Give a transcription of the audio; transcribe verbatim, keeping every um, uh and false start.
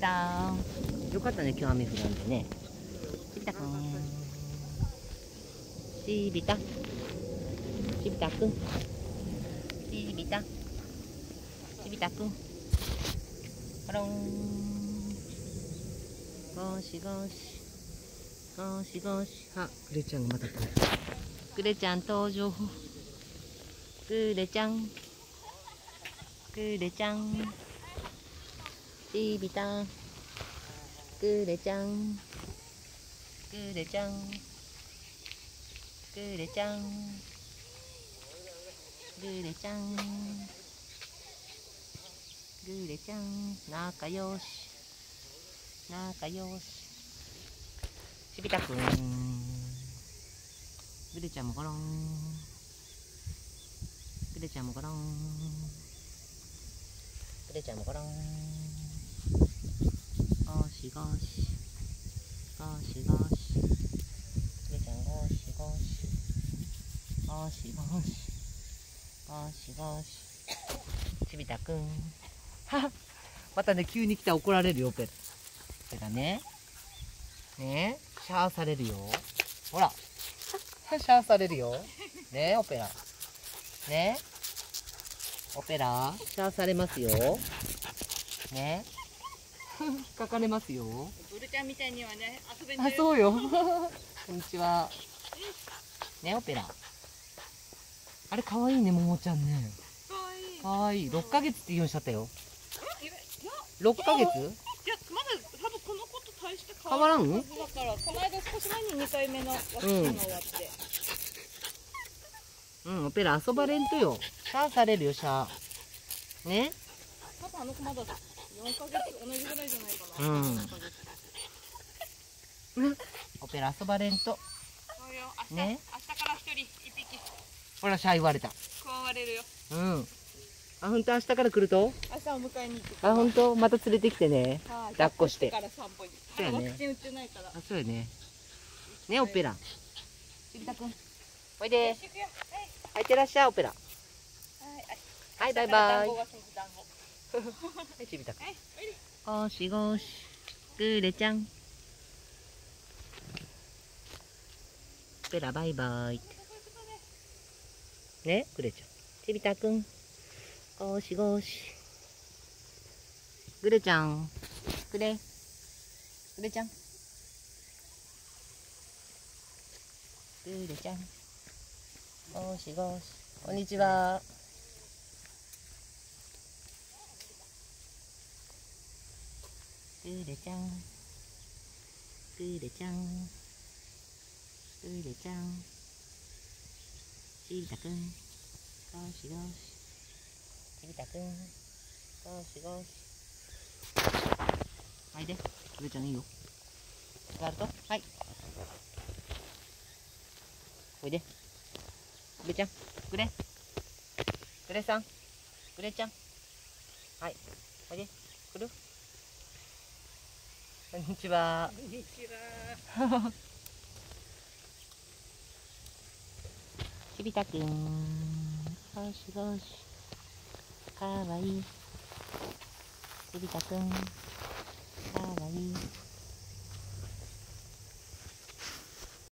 た。よかったね、今日雨降らんでね。ちびたくん。ちびた。ちびたくん。ちびた。ちびたくん。ほろん。ゴシゴシ。ゴシゴシ。あ、クレちゃんがまた来る。クレちゃん登場。クレちゃん。クレちゃん。ちびた。クレちゃん。クレちゃん。クレちゃん。クレちゃん。クレちゃん。仲良し。仲良し。ちびたくん。クレちゃんもゴロン。クレちゃんもゴロン。クレちゃんもゴロン。ゴシゴシ。ゴシゴシ。クレちゃんゴシゴシ。ゴシゴシ。ゴシゴシ。ちびたくん。はっ。またね、急に来たら怒られるよ、ペペラね。ねえ、シャーされるよ。ほら。シャーされるよ。ねえ、オペラ。ねえ。オペラ、シャーされますよ。ねえ。書かれますよ。 ブルちゃんみたいにはね、遊べんじゃあ、そうよ。こんにちは。ね、オペラ。あれ、可愛いね、ももちゃんね。 かわいい。 可愛い。六ヶ月って言うようにしちゃったよ。 いや、 六ヶ月。 いや、まだ多分この子と大して変わらん。 だから、この間少し前ににかいめのワクチンが終わって。 うん、オペラ遊ばれんとよ。シャーされるよ、シャー。ね。 多分あの子まだよんかげつ同じぐらいじゃないかな。 うん。オペラ遊ばれんと。 そうよ、明日、 ね。 明日から一人一匹ほら、シャー言われた。 加われるよ。 うん。あ、ほんと、明日から来ると。 明日お迎えに行って。 あ、ほんと、また連れてきてね。抱っこして。 から散歩に。 そうやね。 ワクチン打ってないから。 あ、そうやね。ね、オペラ。ちびたくん。おいで。はい、いってらっしゃい、オペラ。はい、バイバイ。はい、ちびたくん。ゴシゴシ。クレちゃん。オペラ、バイバイ。ね、クレちゃん。ちびたくん。ゴシゴシ。クレちゃん。クレ。クレちゃん。クレちゃん。ゴシゴシ。こんにちは。クレちゃん。クレちゃん。クレちゃん。ちびたくん。ゴシゴシ。ちびたくん。ゴシゴシ。はいで。クレちゃんいいよ。座ると。はい。おいで。クレちゃん。クレ。クレさん。クレちゃん。はい。おいで。来る。こんにちは。 こんにちは。 ちびたくん。ゴシゴシ。かわいい。ちびたくん。かわいい。